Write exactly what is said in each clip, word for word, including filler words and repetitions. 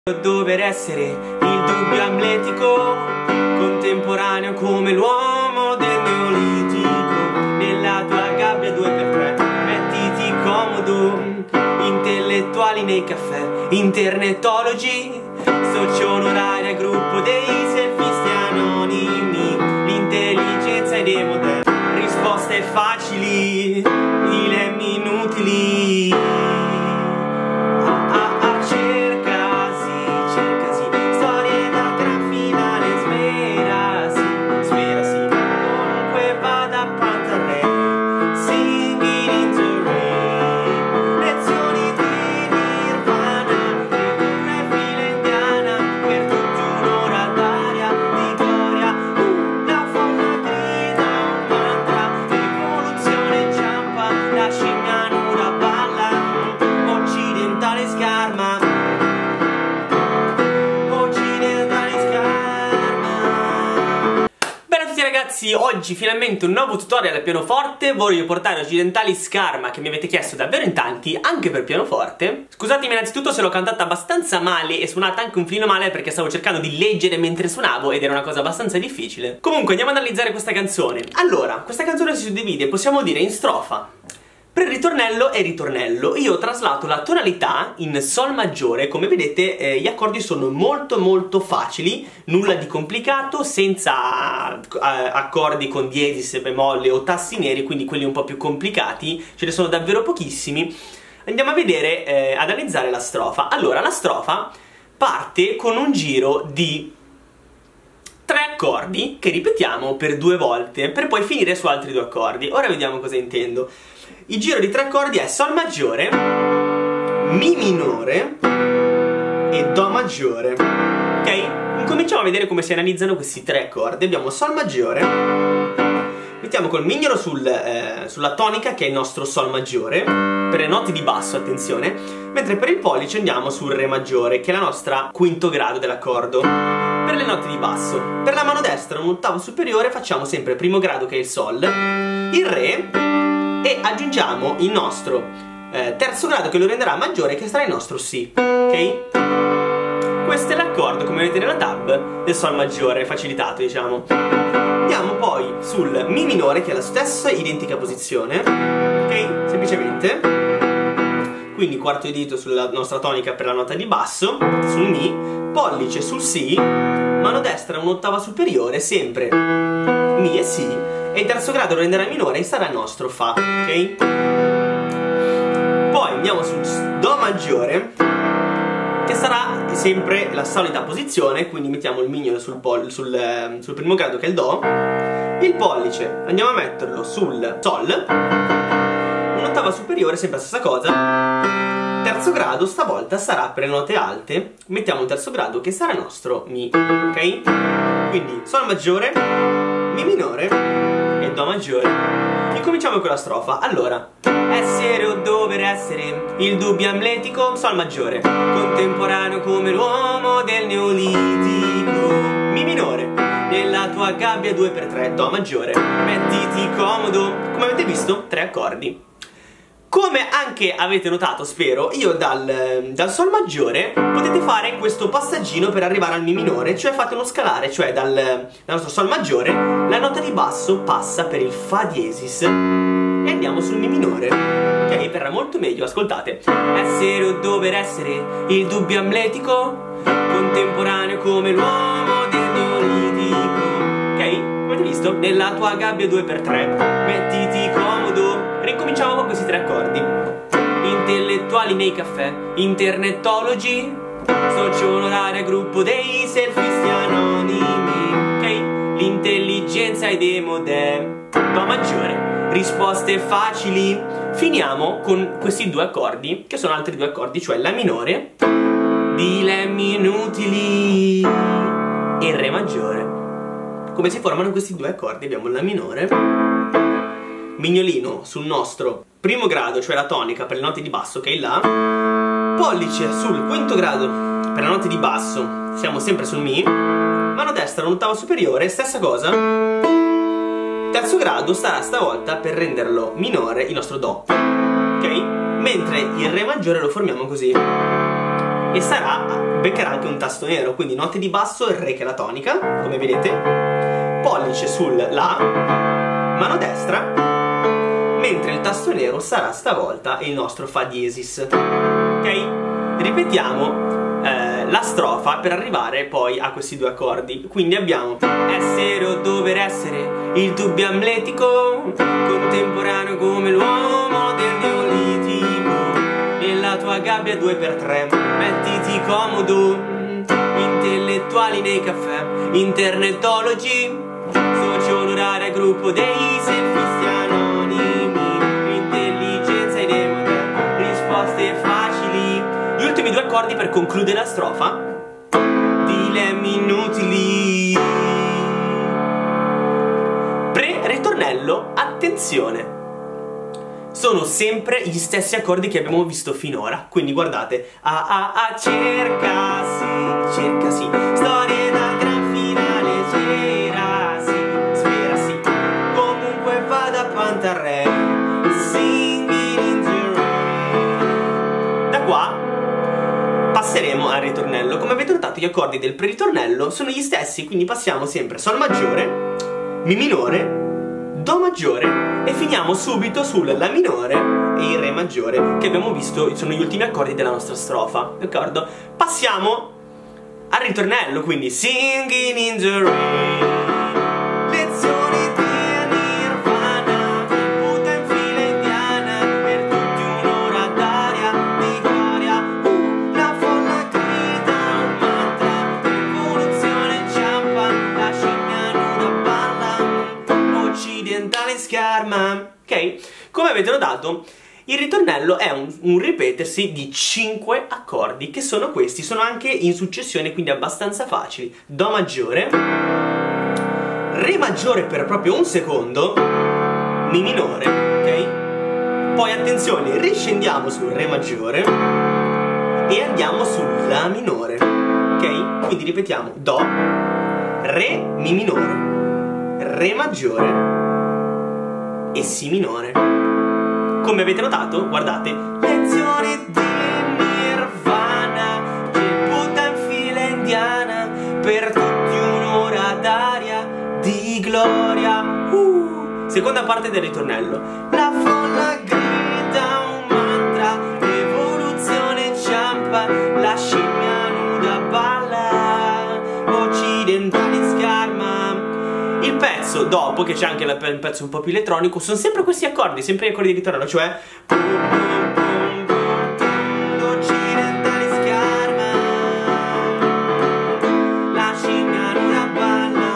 Dover essere il dubbio amletico, contemporaneo come l'uomo del neolitico. Nella tua gabbia due per tre, mettiti comodo. Intellettuali nei caffè, internetologi, socio onoraria, gruppo dei selfisti anonimi. L'intelligenza è dei modelli, risposte facili, dilemmi inutili. Ragazzi, oggi finalmente un nuovo tutorial al pianoforte. Voglio portare Occidentali Skarma, che mi avete chiesto davvero in tanti, anche per pianoforte. Scusatemi innanzitutto se l'ho cantata abbastanza male e suonata anche un filino male, perché stavo cercando di leggere mentre suonavo ed era una cosa abbastanza difficile. Comunque andiamo ad analizzare questa canzone. Allora, questa canzone si suddivide, possiamo dire, in strofa, pre-ritornello e ritornello. Io ho traslato la tonalità in sol maggiore. Come vedete eh, gli accordi sono molto molto facili, nulla di complicato, senza eh, accordi con diesis, bemolle o tassi neri, quindi quelli un po' più complicati, ce ne sono davvero pochissimi. Andiamo a vedere, eh, ad analizzare la strofa. Allora, la strofa parte con un giro di tre accordi che ripetiamo per due volte, per poi finire su altri due accordi. Ora vediamo cosa intendo. Il giro di tre accordi è sol maggiore, mi minore e do maggiore. Ok? Cominciamo a vedere come si analizzano questi tre accordi. Abbiamo sol maggiore, mettiamo col mignolo sul, eh, sulla tonica, che è il nostro sol maggiore, per le note di basso, attenzione, mentre per il pollice andiamo sul re maggiore, che è la nostra quinto grado dell'accordo, per le note di basso. Per la mano destra, un ottavo superiore, facciamo sempre il primo grado, che è il sol, il re, e aggiungiamo il nostro eh, terzo grado, che lo renderà maggiore, che sarà il nostro si. Ok? Questo è l'accordo, come vedete nella tab, del sol maggiore, facilitato, diciamo. Andiamo poi sul mi minore, che è la stessa identica posizione. Ok? Semplicemente. Quindi quarto di dito sulla nostra tonica per la nota di basso, sul mi, pollice sul si, mano destra un'ottava superiore, sempre mi e si, e il terzo grado lo renderà minore e sarà il nostro fa, ok? Poi andiamo sul do maggiore, che sarà sempre la solita posizione, quindi mettiamo il mignolo sul, pol sul, sul primo grado, che è il do, il pollice andiamo a metterlo sul sol, un'ottava superiore, sempre la stessa cosa, terzo grado stavolta sarà per le note alte, mettiamo il terzo grado, che sarà il nostro mi, ok? Quindi sol maggiore, mi minore e do maggiore. Incominciamo con la strofa. Allora, essere o dover essere il dubbio amletico, sol maggiore, contemporaneo come l'uomo del neolitico, mi minore, nella tua gabbia due per tre, do maggiore, mettiti comodo. Come avete visto, tre accordi. Come anche avete notato, spero, io dal, dal sol maggiore potete fare questo passaggino per arrivare al mi minore, cioè fate uno scalare, cioè dal, dal nostro sol maggiore la nota di basso passa per il fa diesis e andiamo sul mi minore. Ok, verrà molto meglio, ascoltate. Essere o dover essere il dubbio amletico, contemporaneo come l'uomo del neolitico. Ok, come avete visto? Nella tua gabbia due per tre, mettiti comodo. Ricominciamo con questi tre accordi. Intellettuali nei caffè, internetologi, socio onoraria, gruppo dei selfisti anonimi. Ok? L'intelligenza è dei modè, do maggiore, risposte facili. Finiamo con questi due accordi, che sono altri due accordi, cioè la minore, dilemmi inutili, e il re maggiore. Come si formano questi due accordi? Abbiamo la minore, mignolino sul nostro primo grado, cioè la tonica per le note di basso, che è il la, pollice sul quinto grado per le note di basso, siamo sempre sul mi, mano destra un'ottava superiore, stessa cosa, terzo grado sarà stavolta per renderlo minore il nostro do, ok? Mentre il re maggiore lo formiamo così e sarà beccherà anche un tasto nero, quindi note di basso, il re che è la tonica, come vedete, pollice sul La, mano destra, mentre il tasto nero sarà stavolta il nostro Fa diesis. Ok? Ripetiamo eh, la strofa per arrivare poi a questi due accordi. Quindi abbiamo essere o dover essere, il dubbio amletico, contemporaneo come l'uomo del neolitico. Nella tua gabbia due per tre, mettiti comodo, intellettuali nei caffè, internetologi, socio onorario gruppo dei selfisti anonimi, intelligenza e demone, risposte facili. Gli ultimi due accordi per concludere la strofa, dilemmi inutili. Pre-ritornello, attenzione, sono sempre gli stessi accordi che abbiamo visto finora. Quindi guardate, a a a cercasi, cercasi, storie dal gran finale, cerasi, sperasi, comunque vada pantarei, singing in the rain. Da qua passeremo al ritornello. Come avete notato, gli accordi del pre-ritornello sono gli stessi, quindi passiamo sempre Sol maggiore, Mi minore, Do maggiore e finiamo subito sul La minore e il Re maggiore, che abbiamo visto sono gli ultimi accordi della nostra strofa, d'accordo? Passiamo al ritornello, quindi Singing in the rain, lezioni di Nirvana, puta in fila indiana, per tutti un'ora d'aria di gloria, uh, la folla grida un mantra, rivoluzione inciampa, la scimmia nuda balla, occidentale scherma. Ok? Come avete notato, il ritornello è un, un ripetersi di cinque accordi, che sono questi, sono anche in successione, quindi abbastanza facili. Do maggiore, Re maggiore per proprio un secondo, Mi minore, ok? Poi attenzione, riscendiamo sul Re maggiore e andiamo sul La minore, ok? Quindi ripetiamo Do, Re, Mi minore, Re maggiore e Si minore. Come avete notato, guardate, lezioni di Nirvana, che butta in fila indiana, per tutti un'ora d'aria di gloria. Uh. Seconda parte del ritornello, la folla grida un mantra, rivoluzione inciampa, la scimmia nuda balla, occidentali scherma. Il pezzo dopo, che c'è anche il pezzo un po' più elettronico, sono sempre questi accordi, sempre gli accordi di ritornello, cioè pum, pum, pum, pum, pum, occidentali scherma, la scimmia nuda balla.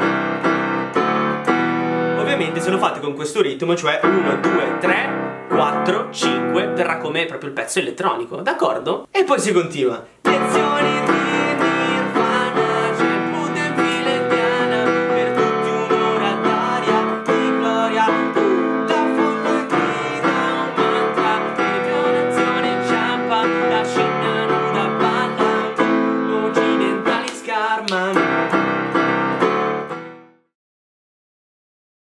Ovviamente sono fatti con questo ritmo, cioè uno, due, tre, quattro, cinque, verrà come proprio il pezzo elettronico, d'accordo? E poi si continua. Lezione